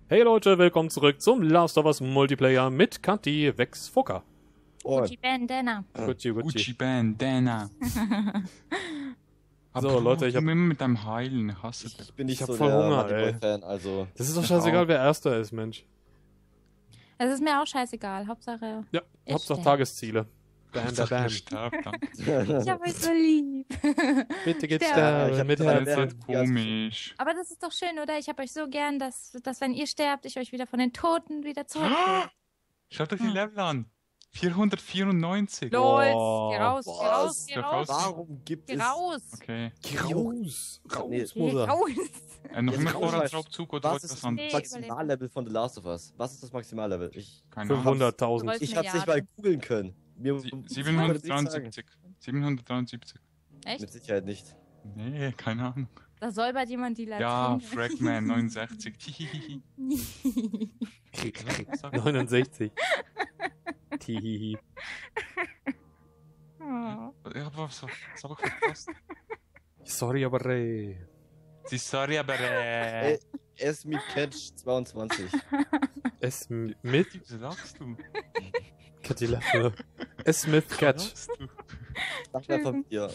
Hey Leute, willkommen zurück zum Last of Us Multiplayer mit Kanti Vex Fucker. Gucci Bandana. Gucci. Bandana. So, Leute, ich hab immer mit deinem Heilen, ich hasse das. Ich bin nicht hab so voll der Hunger, Money ey. Boy Fan, also. Das ist doch scheißegal, wer Erster ist, Mensch. Es ist mir auch scheißegal. Hauptsache. Ja, Ich Hauptsache sterb. Tagesziele. Bam, bam, bam. Ich hab euch so lieb. Bitte geht's Sterben. da Ich hab mit zwei Herzen. Das Bären. ist komisch. Aber das ist doch schön, oder? Ich hab euch so gern, dass wenn ihr sterbt, ich euch wieder von den Toten wieder zurückhole. Schaut euch die Level an. 494. LOL. Oh, Geh raus, geh raus, was? geh raus. Warum gibt Geh es. raus. Okay. Raus. Nee, Raus, Geh Bruder. raus. Noch Jetzt immer komm, Vorratsraubzug oder Was was ist an? das Nee, Maximallevel von The Last of Us? Was ist das Maximallevel? Keine Ahnung. 500.000. Ich hab's nicht mal googeln können. Mir Sie- ich würde nichts sagen. 773. 773. Mit Echt? Sicherheit nicht. Nee, keine Ahnung. Da säubert jemand die Ja, Latrine. Fragman 69. Hihihi. 69. Tihihi. Oh. Ja, was hab ich verpasst? Sorry, aber ey. Sie sorry, aber Es mit Catch 22. Es mit Was sagst du? Catty Leffe. Es mit Was Catch. sagst du? Sag mal von dir.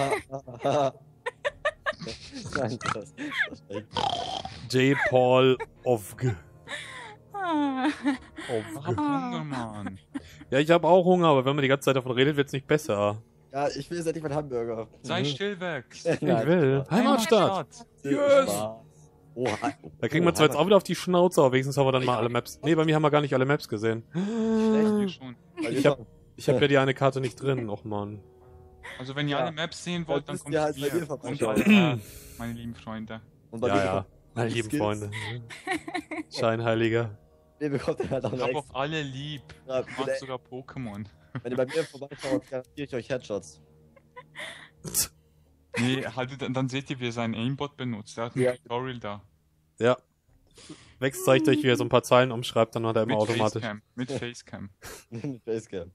Nein, das ist echt. J. Paul Ovg. Ah. Ich hab Hunger, Mann. Ja, ich habe auch Hunger, aber wenn man die ganze Zeit davon redet, wird's nicht besser. Ja, ich will jetzt endlich meinen Hamburger. Sei still weg. Ich will. Heimatstadt. Yes! Oha. Da kriegen wir zwar jetzt auch wieder auf die Schnauze, aber wenigstens haben wir dann mal alle Maps. Nee, bei mir haben wir gar nicht alle Maps gesehen. Schlecht schon. Ich hab ja die eine Karte nicht drin, och man. Also wenn ihr Ja. alle Maps sehen wollt, dann müsst kommt ihr halt bei hier. mir Kommt vorbeischauen. meine lieben Freunde. Und bei Ja, mir ja. bekommt- Meine lieben Skills. Freunde. Scheinheiliger. mir bekommt er halt auch Ich eine hab auch extra. alle lieb. Ja, Ich mag sogar Pokémon. Wenn ihr bei mir vorbeischaut, garantiere ich euch Headshots. Nee, halt, dann seht ihr, wie er seinen Aimbot benutzt. Der hat ein Ja. Tutorial da. Ja. Wex zeigt euch, wie er so ein paar Zeilen umschreibt, dann hat er immer Mit automatisch. Facecam. Mit Facecam. Mit Facecam.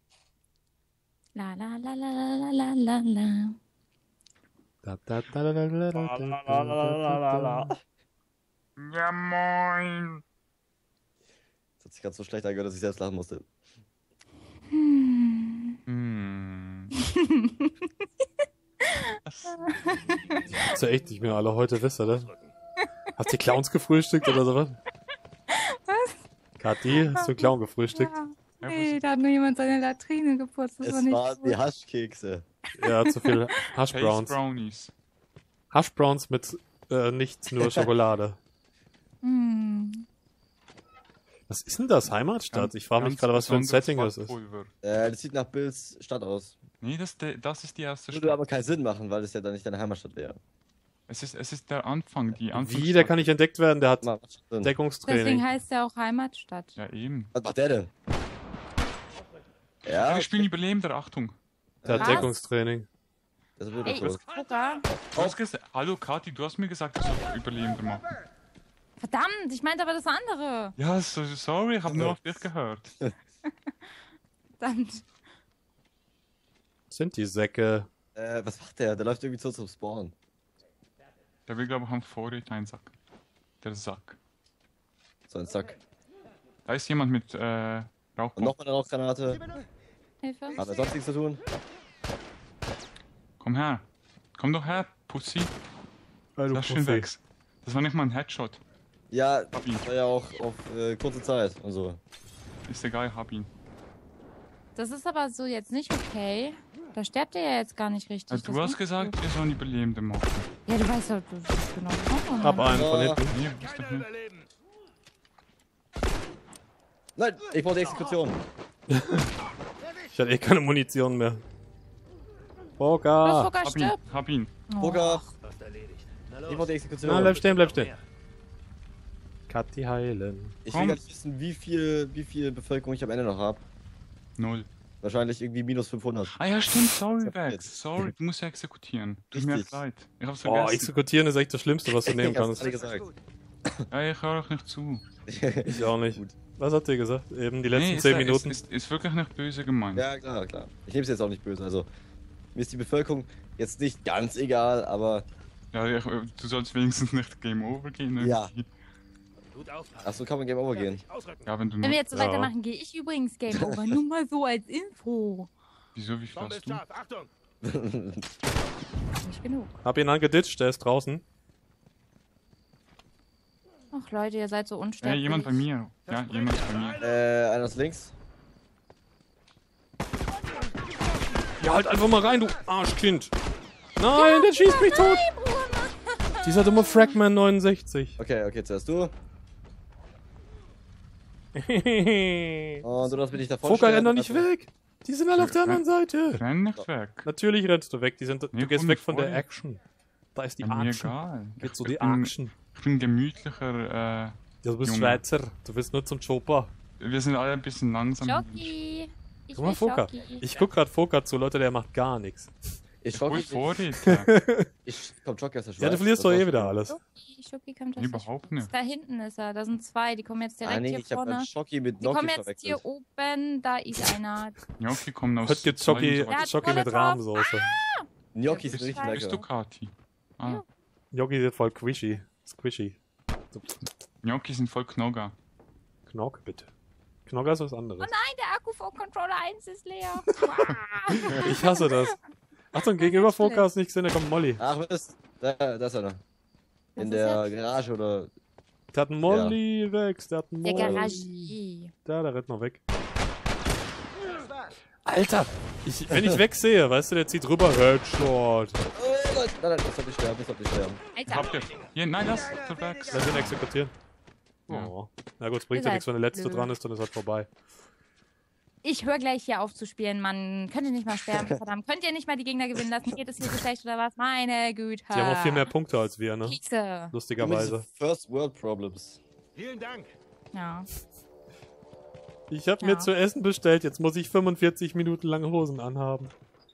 La la la la la la la la. Da, da, da, da, da, da, da, da. Ja, moin. Das hat sich gerade so schlecht angehört, dass ich selbst lachen musste. Hm. Gibt's ja echt nicht mehr alle heute, wisst ihr das? Habt ihr Clowns gefrühstückt oder sowas? Was? Kathi, hast du einen Clown gefrühstückt? Ja, Nee, da hat nur jemand seine Latrine geputzt. Das Es war nicht waren gut. die Haschkekse. Ja, zu viel Hash Face Browns. Brownies. Hash Browns mit nicht nur Schokolade. Hm. Was ist denn das? Heimatstadt? Ich frage mich Ganz gerade, was für ein besonderes Setting das ist. Backpulver. Das sieht nach Bills Stadt aus. Nee, das ist die erste Würde Stadt. aber keinen Sinn machen, weil es ja dann nicht deine Heimatstadt wäre. Es ist der Anfang, die Anfangsstadt. Wie? Der kann nicht entdeckt werden, der hat Mal, was denn? Deckungstraining. Deswegen heißt er auch Heimatstadt. Ja, eben. Was macht der denn? Ja, Wir spielen Überlebender, Achtung. Der hat Was? Deckungstraining. das wird Ey, doch so. Zucker. Du hast gesagt, hallo Kathi, du hast mir gesagt, ich soll Überlebender machen. Verdammt, ich meinte aber das andere. Ja, sorry, ich habe nur auf dich gehört. Verdammt. Sind die Säcke. Was macht der? Der läuft irgendwie zu zum Spawn. Der will, glaube ich, am Vorrat einsacken. Der Sack. So ein Sack. Da ist jemand mit Und Rauchbomben. nochmal eine Rauchgranate. Hilfe. Haben wir sonst nichts zu tun? Komm her. Komm doch her, Pussy. Lass schön weg. Das war nicht mal ein Headshot. Ja, Hab ihn. das war ja auch auf kurze Zeit und so. Ist egal, hab ihn. Das ist aber so jetzt nicht okay. Da sterbt er ja jetzt gar nicht richtig. Also, Das du hast ist gesagt, gut. wir sollen Überlebende machen. Ja, du weißt ja, du bist genau das. Hab einen von Ja. hinten. Nee, ist doch nicht. Nein, ich brauche die Exekution. Ich hatte eh keine Munition mehr. Los, Poker! Zucker, Hab ihn, stirb. hab ihn. Oh. Poker. Ich brauche die Exekution. Na, bleib stehen, bleib stehen. Kathi heilen. Ich will gar nicht wissen, wie viel Bevölkerung ich am Ende noch habe. 0. Wahrscheinlich irgendwie minus 500. Ah ja, stimmt, sorry, hab Vex. jetzt. Sorry, du musst ja exekutieren. Tut mir Richtig. leid. Ich hab's Oh, vergessen. exekutieren ist echt das Schlimmste, was du nehmen Ich hab's kannst. gerade gesagt. Ja, ich höre auch nicht zu. Ich auch nicht. Gut. Was hat ihr gesagt? Eben die letzten ist 10 ja- Minuten. Ist wirklich nicht böse gemeint. Ja, klar, klar. Ich nehme es jetzt auch nicht böse. Also, mir ist die Bevölkerung jetzt nicht ganz egal, aber Ja, du sollst wenigstens nicht Game Over gehen. Ja. irgendwie. Achso, kann man Game Over gehen. Ja, wenn du Wenn wir nur... jetzt so weitermachen, gehe ich übrigens Game Over. Nur mal so als Info. Wieso, wie viel hast du? Nicht genug. Hab ihn angeditscht, der ist draußen. Ach Leute, ihr seid so Ja, unsterblich. jemand bei mir. Ja, jemand bei mir. Einer ist links. Ja, halt einfach mal rein, du Arschkind. Nein, der schießt mich tot. Dieser dumme Fragman 69. Okay, zuerst du. Und du darfst mich nicht davon Foka, renn stellen. doch nicht weg. Die sind alle auf der anderen Seite. Renn nicht weg. Natürlich rennst du weg. Du Nee, gehst weg von der vorher. Action. Da ist die Ja, mir Action. egal. Geht so Ich die bin- Action. Ich bin gemütlicher, Ja, du bist Junge. Schweizer. Du willst nur zum Chopper. wir sind alle ein bisschen langsam. Schoki. Ich Guck mal, will Foka. Schoki. Ich guck grad Foka zu, Leute, der macht gar nichts. Ich Voll schocke Vorräte. komm, Jockey aus der Schweiz. Ja, du verlierst doch eh wieder alles. Schoki kommt aus Überhaupt der nicht. Schweiz. Da hinten ist er. Da sind zwei. Die kommen jetzt direkt Ah, nee, hier ich hab vorne. einen Schocki mit Die kommen Gnocchi jetzt verwechselt. hier oben. Da ist einer. Gnocchi kommen aus... Heute gibt's Schoki, Ja, Schoki mit Molotow. Rahmsoße. Gnocchi sind Bist richtig Bist du lecker. Kati? Ah, Gnocchi sind voll squishy. Squishy. Gnocchi sind voll Knogger. Knock, bitte. Knogger ist was anderes. Nein, der Akku vom Controller 1 ist leer. Ich hasse das. Achtung, gegenüber Foka ist nicht gesehen, da kommt Molly. Ach, da ist einer. In ist der Garage oder... Der hat einen Molly weg. Der hat einen Der Molly. Garage. Der rennt noch weg. Alter! Wenn ich wegsehe, weißt du, der zieht rüber. Headshot. Oh, nein, das soll nicht sterben, Ich hab dir... Hier, nein, das ist der Bags. Lass ihn exekutieren. Ja. Oh. Na gut, es bringt ja Ihr nichts, wenn der seid letzte blöd. dran ist, dann ist halt vorbei. Ich höre gleich hier auf zu spielen, Mann. Könnt ihr nicht mal sterben, verdammt. Könnt ihr nicht mal die Gegner gewinnen lassen? Geht es hier so schlecht oder was? Meine Güte. Die haben auch viel mehr Punkte als wir, ne? Kekse. Lustigerweise. First World Problems. Vielen Dank. Ja. Ich habe Ja. mir zu essen bestellt, jetzt muss ich 45 Minuten lang Hosen anhaben.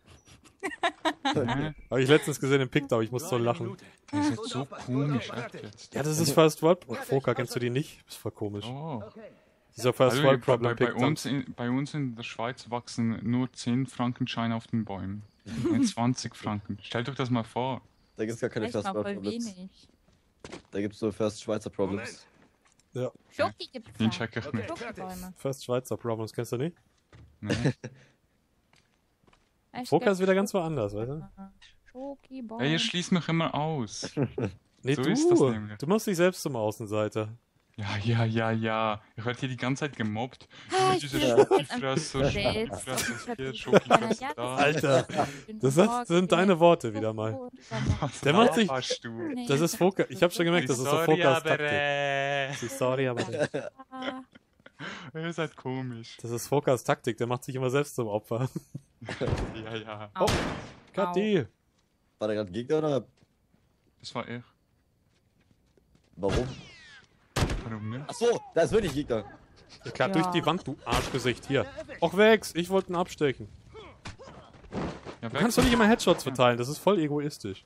Hä? Habe ich letztens gesehen im Pickdown, ich muss so lachen. Das ist so komisch, echt jetzt. Ja, das ist First World. Foka, kennst du die nicht? Das ist voll komisch. Oh. Dieser First Also, World bei, Problem bei, Pickdown. bei uns in der Schweiz wachsen nur 10 Frankenscheine auf den Bäumen. Nicht 20 Franken. Stellt euch das mal vor. Da gibt's gar keine Echt First mal World voll Problems. wenig. Da gibt's nur First Schweizer Problems. Ja, Schoki gibt's Den da. check ich nicht. Schokibäume. First Schweizer Problems, kennst du nicht? Nee. Echt, Foka gell? ist wieder ganz woanders, weißt du? Schokibäume. Ey, ihr schließt mich immer aus. Nee, So ist das du. nämlich. Du machst dich selbst zum Außenseiter. Ja. Ich werde hier die ganze Zeit gemobbt. Ah, Diese ich bin jetzt Schokifresser, selbst. Schokifresser hier, Ja, Schokifresser das da. Alter, das sind deine Worte wieder mal. Was Der macht sich- laberst du? Das ist Foka. Ich habe schon gemerkt, das ist so Sorry, Fokas aber, Taktik. Sorry, aber Ihr seid komisch. das ist Fokas Taktik. Der macht sich immer selbst zum Opfer. Ja. Au. Kathi. War da gerade ein Gegner oder Das war ich. warum? Warum nicht? Achso, da ist wirklich ein Gegner. Klar, durch die Wand, du Arschgesicht. Hier. Och, Wex, ich wollte ihn abstechen. Ja, Du kannst doch nicht immer Headshots verteilen. Das ist voll egoistisch.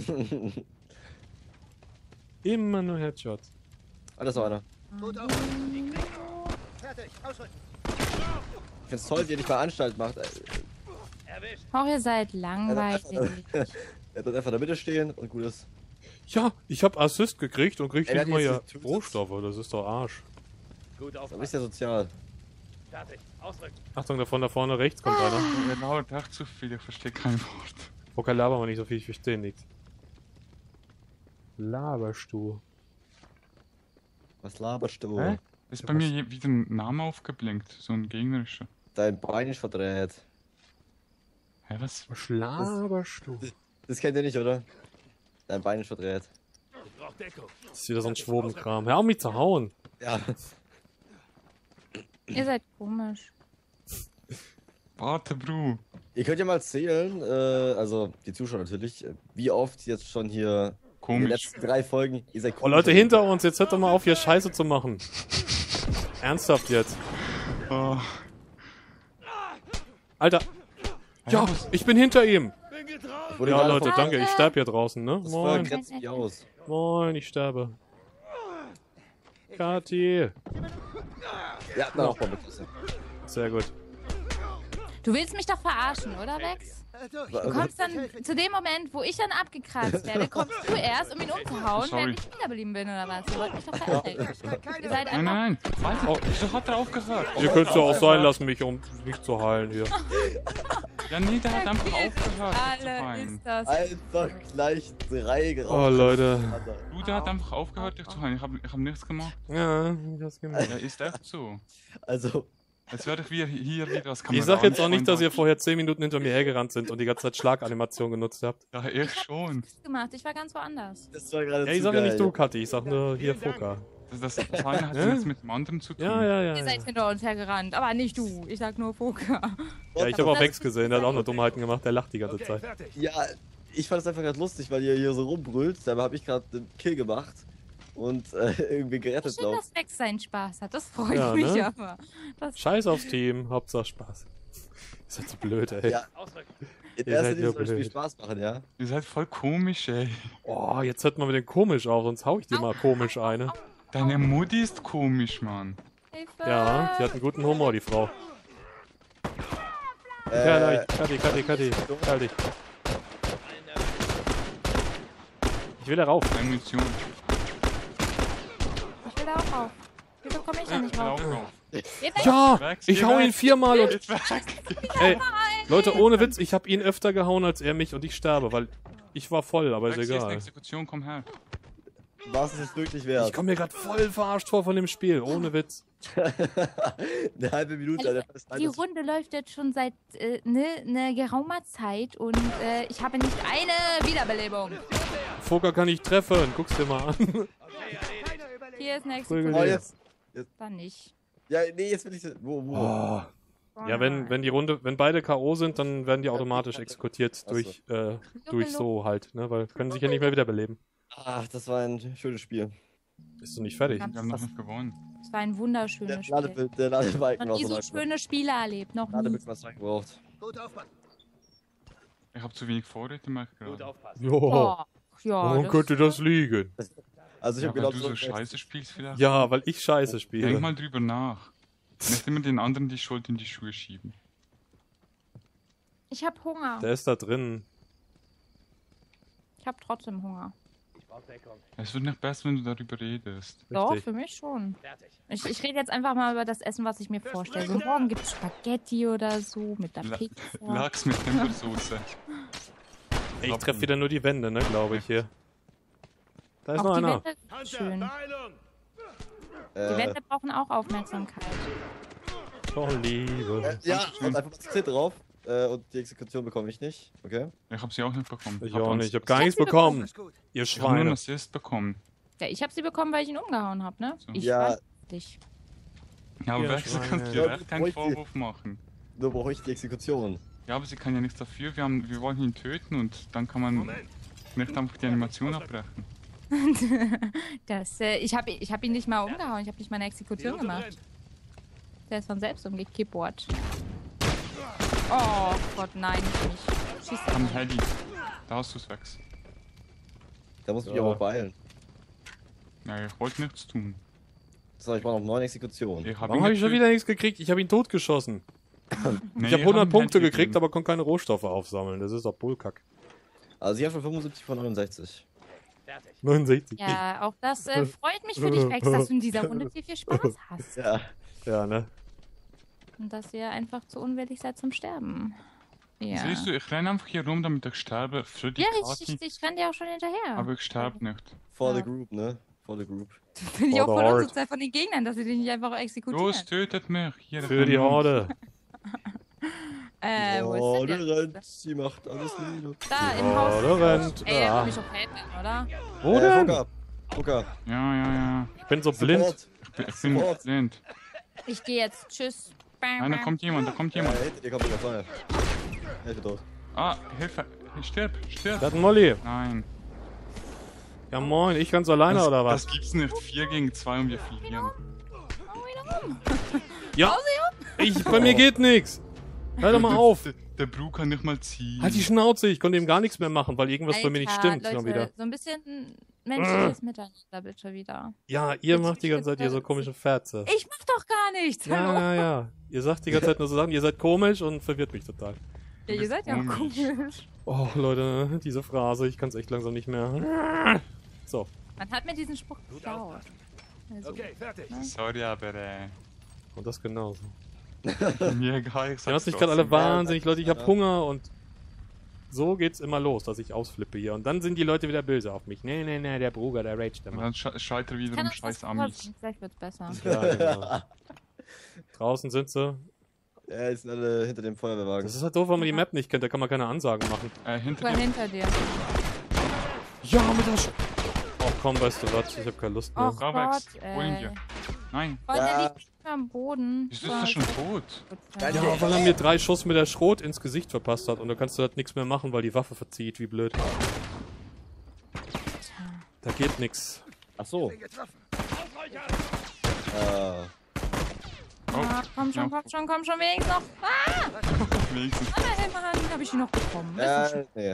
Immer nur Headshots. Ah, das war einer. Gut auf. Fertig. Ausrücken. Ich find's toll, wie ihr nicht mal Anstalt macht. Erwischt. Oh, ihr seid langweilig. Er wird einfach in der Mitte stehen und gut ist. Ja, ich habe Assist gekriegt und krieg Ey, wer nicht hat mal jetzt ja die Rohstoffe. Das ist doch Arsch. Gut Da auf. bist du ja sozial. Fertig. Ausrücken. Achtung, da vorne rechts kommt einer. Ihr labert echt zu viel, ich verstehe kein Wort. Foka, laber mal nicht so viel, ich verstehe nichts. Laberst du? Was laberst du? Hä? Ist bei mir wieder ein Name aufgeblinkt, so ein gegnerischer. Dein Bein ist verdreht. Hä, was? Was laberst du? Das kennt ihr nicht, oder? Dein Bein ist verdreht. Ich brauch Deckung. Das ist wieder so ein Schwobenkram. Hör auf mich zu hauen. Ja. Ihr seid komisch. Warte, Bro. Ihr könnt ja mal zählen, also die Zuschauer natürlich, wie oft jetzt schon hier in den Komisch. letzten 3 Folgen ihr seid Oh, Leute, hinter uns, jetzt hört doch mal auf, hier Scheiße zu machen. Ernsthaft jetzt. Oh. Alter. Ja, ich bin hinter ihm. Bin getroffen. Wurde Ja, gerade Leute, vom- danke. Ich sterbe hier draußen, ne? Das Feuer Moin. grenzt mich aus. Moin, ich sterbe. Kathi. Ja, dann auch mal mit. Sehr gut. Du willst mich doch verarschen, oder, Wex? Du kommst dann zu dem Moment, wo ich dann abgekratzt werde, kommst du erst, um ihn umzuhauen, Sorry. während ich wiederblieben bin, oder was? Ihr wollt mich doch verärgern. Ihr seid Nein, einfach... nein. Warte, wieso hat er aufgehört? Ihr könnt es ja auch sein lassen, mich zu heilen hier. Ja, nee, der hat einfach aufgehört zu Alle heilen. ist das. Einfach gleich 3 geraucht. Oh, Leute. Du, der hat einfach aufgehört, dich zu heilen. Ich hab nichts gemacht. Ja, ich hab's gemerkt. Ja, ist echt so. Also, Jetzt werde ich hier wieder als Ich Kameramann. sag jetzt auch nicht, dass ihr vorher 10 Minuten hinter mir hergerannt sind und die ganze Zeit Schlaganimation genutzt habt. Ja, ich schon. Gemacht. Ich war ganz woanders. das war gerade Ja, ich zu sag ja geil. nicht du, Kathi, ich sag nur hier Fuka. Das eine hat Ja? nichts mit dem anderen zu tun. Ja, ja, ja. Ihr seid Ja, hinter uns hergerannt, aber nicht du. Ich sag nur Poker. ja ich habe auch Vex gesehen, der hat auch nur Dummheiten gemacht, der lacht die ganze Okay, Zeit. fertig. Ja, ich fand es einfach gerade lustig, weil ihr hier so rumbrüllt. Dabei habe ich gerade einen Kill gemacht und irgendwie gerettet, Schön, glaube dass Vex seinen Spaß hat. Das freut Ja, mich ne? aber. Das Scheiß aufs Team, Hauptsache Spaß. Ist halt so blöd, ey. Ja. Ausrücken. In Ihr erster seid Linie ja soll das Spiel blöd. Spaß machen, ja? Ihr seid voll komisch, ey. Oh, jetzt hört man wieder komisch auf, sonst hau ich dir mal komisch eine. Deine Mutti ist komisch, Mann. Hilfe. Ja, die hat einen guten Humor, die Frau. Ja, nein, Kathi. Halt dich. Ich will da rauf. Eine Munition. Ich will da auch rauf. Wieso komme ich da nicht rauf? Geht Ja, Vex, ich geh hau weg. ihn 4-mal und... Jetzt weg. Ey, Leute, ohne Witz, ich hab ihn öfter gehauen als er mich und ich sterbe, weil ich war voll, aber ist Vex, hier ist eine egal. Exekution, komm her. Was ist es wirklich wert? Ich komme mir gerade voll verarscht vor von dem Spiel, ohne Witz. Eine halbe Minute. Alter, das Die Runde läuft jetzt schon seit ne geraumer Zeit und ich habe nicht eine Wiederbelebung. Foka kann ich treffen, guck's dir mal an. Hier ist eine Prügel Oh, Exekution. jetzt. Dann nicht. Ja, nee, jetzt will ich. Wo? Oh. Ja, wenn beide K.O. sind, dann werden die automatisch exekutiert durch so halt, ne? Weil können sich ja nicht mehr wiederbeleben. Ach, das war ein schönes Spiel. Bist du nicht fertig? Wir haben noch nicht gewonnen. Es war ein wunderschönes Spiel. Der Ladebalken Noch war nie so so lang. schöne Spiele erlebt, noch nie. Ladebalken war zwei gebraucht. Gut aufpassen. Ich habe zu wenig Vorräte, merke ich Gut gerade. aufpassen. Jo, Oh, ja, woran könnte das liegen? Also ich Ja, hab weil genau du so scheiße spielst vielleicht. Ja, weil ich Scheiße Denk spiele. mal drüber nach. Nicht immer den anderen die Schuld in die Schuhe schieben. Ich hab Hunger. Der ist da drin. Ich hab trotzdem Hunger. Ich brauch Deckung. Es wird nicht besser, wenn du darüber redest. Doch, Richtig. für mich schon. Fertig. Ich rede jetzt einfach mal über das Essen, was ich mir vorstelle. So, morgen gibt es Spaghetti oder so mit der La- Pizza. Lachs mit Himbeersoße. Ey, ich treffe wieder nur die Wände, ne, glaube ich hier. Da ist Auch noch die einer. Wände sind Hunter, schön. Beeilung! Die Wände brauchen auch Aufmerksamkeit. Oh, Liebe. Ja, und einfach mal C drauf. Und die Exekution bekomme ich nicht. Okay. Ich habe sie auch nicht bekommen. Ich auch nicht. Ich habe gar nichts bekommen. Ist gut. Ihr Ich habe nur einen Schweine. Assist bekommen. Ja, ich habe sie bekommen, weil ich ihn umgehauen habe, ne? So. Ich Ja. weiß dich. Ja, aber Ja, Wechsel Schweine. kannst du dir Ja, echt keinen ruhig. Vorwurf machen. Nur brauche ich die Exekution. Ja, aber sie kann ja nichts dafür. Wir wollten ihn töten und dann kann man Moment. nicht einfach die Animation abbrechen. Ich hab ihn nicht mal umgehauen, ich habe nicht meine Die Exekution Route gemacht. brennt. Der ist von selbst umgekippert. Oh Gott, nein, nicht. Schieß Am doch mal. Heli. Da hast du's, Vex. Da muss ich mich Ja. aber auch beeilen. Ja, ich wollte nichts tun. So, ich brauche noch 9 Exekutionen. Ich hab Warum ihn habe ich schon getötet. wieder nichts gekriegt? Ich habe ihn totgeschossen. Nee, Ich habe 100 hab ihn Punkte Heli gekriegt, gegeben. aber konnte keine Rohstoffe aufsammeln. Das ist doch Bullkack. Also ich habe schon 75 von 69. Fertig. 69. Ja, auch das freut mich für dich, Vex, dass du in dieser Runde viel Spaß hast. Ja. Ja, ne? Und dass ihr einfach zu unwillig seid zum Sterben. Ja. Siehst du, ich renne einfach hier rum, damit ich sterbe. Für die Ja, Party. ich renn dir auch schon hinterher. Aber ich sterbe nicht. For Ja. the group, ne? For the group. Finde ich auch For voll the Horde. unsozial von den Gegnern, dass sie dich nicht einfach exekutieren. Los, tötet mich. Hier, Für die Horde. Wo Oh, ist denn der der? rennt. Sie macht alles nieder. Da, im Oh, Haus. der rennt. Ey, der Ah. will mich auch helfen, oder? Wo denn? Fucker. Fucker. Ja. Ich bin so blind. Support. Ich bin Support. blind. Ich gehe jetzt. Tschüss. Nein, da kommt jemand. Ja, hinter dir kommt wieder Feuer. Hilfe dort. Ah, Hilfe. Stirb. Der hat einen Molly. Nein. Ja moin, ich kann's alleine oder was? Das gibt's nicht. 4 gegen 2 und wir verlieren. Ja. Bei mir geht nix. Hör doch mal auf. Der Bru kann nicht mal ziehen. Halt die Schnauze, ich konnte eben gar nichts mehr machen, weil irgendwas bei mir nicht Alter, stimmt. Leute, Schon wieder. so ein bisschen menschliches Miteinander bitte wieder. Ja, ihr macht die ganze Zeit hier so komische Fährze. Ich mach doch gar nichts. Hallo. Ja. Ihr sagt die ganze Zeit nur so Sachen, ihr seid komisch und verwirrt mich total. Ja, ihr seid ja auch komisch. Oh, Leute, diese Phrase, ich kann es echt langsam nicht mehr. So. Man hat mir diesen Spruch Gut geklaut. aufpassen. Also, Okay, fertig. Sorry, aber Und das genauso. mir egal. Ich Ihr macht sag's mich gerade alle trotzdem. wahnsinnig, Leute, ich habe Ja. Hunger und so geht's immer los, dass ich ausflippe hier. Und dann sind die Leute wieder böse auf mich. Nee, der Bruder, der raged Und immer. dann scheitert ich kann wiederum uns das scheiß Amis. vorlesen, vielleicht wird's besser. Ja, genau. Draußen sind sie. Ja, die sind alle hinter dem Feuerwehrwagen. Das ist halt doof, wenn man die Map nicht kennt, da kann man keine Ansagen machen. Hinter Sogar dir. hinter dir. Ja, mit der Oh komm, weißt du was, ich hab keine Lust mehr. Och Gott, Ravex, hol ihn dir. Nein, Freunde, Ja. der liegt nicht mehr am Boden. wieso ist er schon tot? Ja, weil er mir 3 Schuss mit der Schrot ins Gesicht verpasst hat und da kannst du halt nichts mehr machen, weil die Waffe verzieht, wie blöd. Da geht nix. Ach so. Getroffen. Ausreichern. Ah, komm schon, wenigstens noch. Ah, Wenigstens. immerhin habe ich ihn noch bekommen. Ist ein Nee.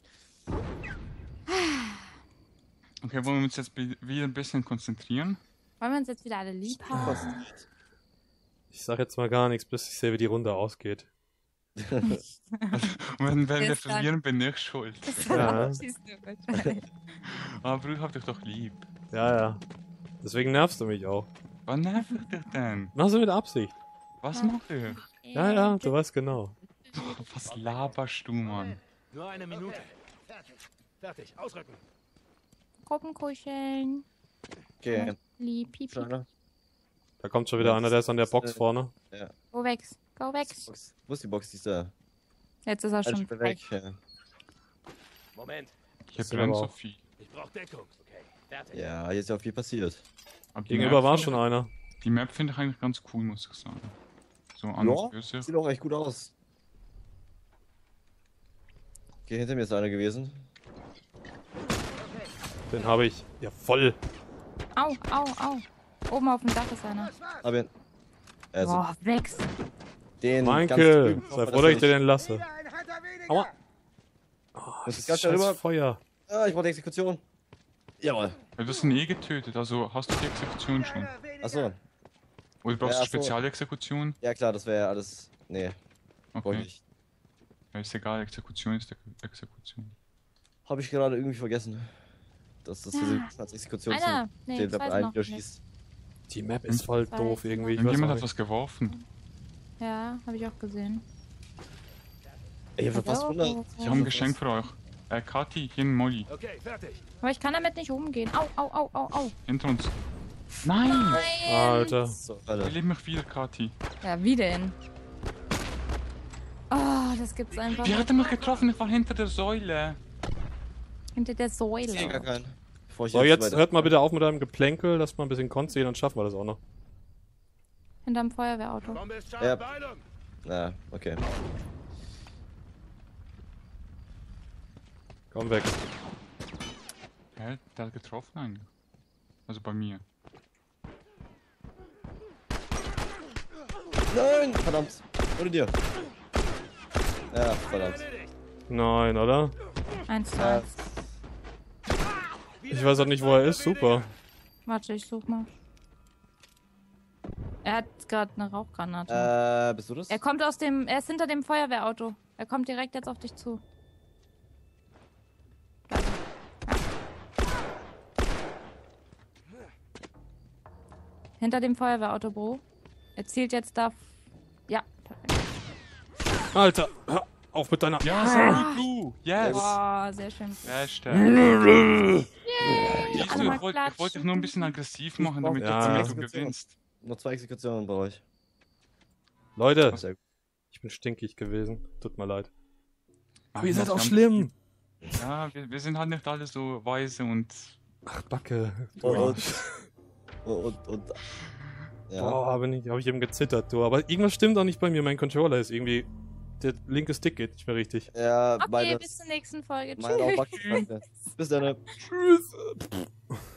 Okay, wollen wir uns jetzt wieder ein bisschen konzentrieren? Wollen wir uns jetzt wieder alle lieb haben? Ich sag jetzt mal gar nichts, bis ich sehe, wie die Runde ausgeht. Und wenn wir Bis dann. verlieren, bin ich schuld. Ja. Schießt du wahrscheinlich. Aber Bruder, hab dich doch lieb. Ja. Deswegen nervst du mich auch. Was nervt dich denn? Machst du mit Absicht. Was macht ihr? Ja, du weißt genau. Was laberst du, Mann? Nur eine Minute. Fertig. Ausrücken. Gruppenkuscheln. Okay. Lieb, piep, piep. Schade. Da kommt schon wieder einer, der ist an der Box vorne. Go weg. Go weg. Box. Wo ist die Box? Die ist da. Jetzt ist er Halt, schon ich bin weg. weg. Ja. Moment. Hier sind brennt aber so auch- viel. Ich brauche Deckung. Okay, fertig. Ja, hier ist ja auch viel passiert. Aber die Gegenüber Map war find schon ich- einer. Die Map finde ich eigentlich ganz cool, muss ich sagen. So anders Ja, böse. sieht auch echt gut aus. Okay, hinter mir ist einer gewesen. Den habe ich. Ja, voll. Au. Oben auf dem Dach ist einer. Hab ihn. Also, Boah, weg. den ganz Michael, drüben. sei froh, dass ich dir den lasse. Aua. Das ist Das ganz scheiß rüber. Feuer. Ah, ich brauche die Exekution. Jawohl. Ja, du hast ihn getötet, also hast du die Exekution schon. Achso. Oder brauchst Ja, du ach so. Spezialexekution? Ja klar, das wäre ja alles. Nee, brauche ich Okay. nicht. Ja, ist egal, Exekution ist Exekution. Habe ich gerade irgendwie vergessen. Dass das als Exekution Einer. Nee, den zwei da sind einen noch. wieder schießt. Die Map ist voll Zwei. doof irgendwie. Ich weiß Irgendjemand auch hat nicht. was geworfen. Ja, habe ich auch gesehen. Ich habe fast 100. Ich habe ein Geschenk für euch. Kathi, hier ein Molly. Okay, fertig. Aber ich kann damit nicht umgehen. Au. Hinter uns. Nein! Alter. So, Ich Alter. liebe mich wieder, Kathi. Ja, wie denn? Oh, das gibt's einfach Die nicht. hatte mich getroffen, ich war hinter der Säule. Hinter der Ich sehe gar Säule. keinen. Bevor ich So, jetzt weiter- hört mal bitte auf mit deinem Geplänkel, lass mal ein bisschen Konz sehen, dann schaffen wir das auch noch. Hinterm Feuerwehrauto. Bombe ist scharf. Ja. Beeilung. Ja, okay. Komm weg. Hä? Der hat getroffen eigentlich. Also bei mir. Nein! Verdammt! Oder dir? Ja, verdammt. Erledigt. Nein, oder? 1 zu Ja, 1. Ich weiß auch nicht, wo er ist. Super. Warte, ich such mal. Er hat gerade eine Rauchgranate. bist du das? Er kommt aus dem. Er ist hinter dem Feuerwehrauto. Er kommt direkt jetzt auf dich zu. Da ist er. Ja. Hinter dem Feuerwehrauto, Bro. Er zielt jetzt da. Ja, perfekt. Alter, hör auf mit deiner... Ja, sehr gut, du! Yes! Boah, sehr schön. Beste. Alle Ich mal wollte dich nur ein bisschen aggressiv machen, damit Ja. du Exekution. gewinnst. Noch 2 Exekutionen bei euch. Leute, Sehr gut. ich bin stinkig gewesen. Tut mir leid. Aber Ja, ihr seid wir auch haben- schlimm. Ja, wir sind halt nicht alle so weise und... Ach, Backe. Du Und, Arsch. und ja. Boah, hab ich eben gezittert, du. Aber irgendwas stimmt auch nicht bei mir. Mein Controller ist irgendwie... Der linke Stick geht nicht mehr richtig. Ja, Okay, meine, bis zur nächsten Folge. meine auch Tschüss. Backpfeife. Bis dann. Tschüss.